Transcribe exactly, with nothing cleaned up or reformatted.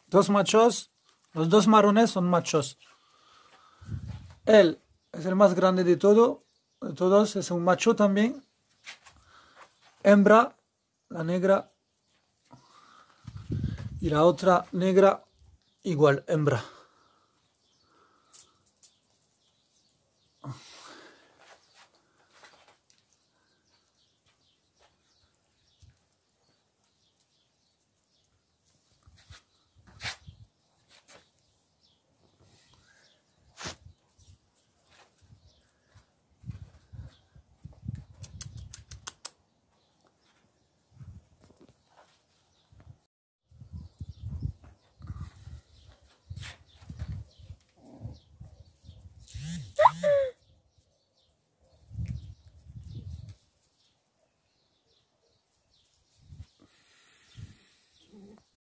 Dos machos, los dos marrones son machos. Él es el más grande de todo, de todos, es un macho también. Hembra, la negra, y la otra negra, igual, hembra.